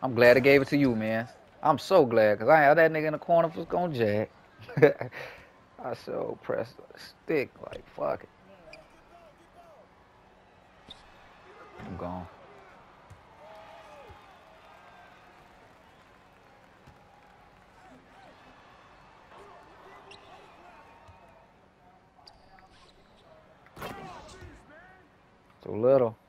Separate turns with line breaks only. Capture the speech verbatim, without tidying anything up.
I'm glad I gave it to you, man. I'm so glad, because I had that nigga in the corner was going to jack. I so pressed the stick, like, fuck it. I'm gone. Too little.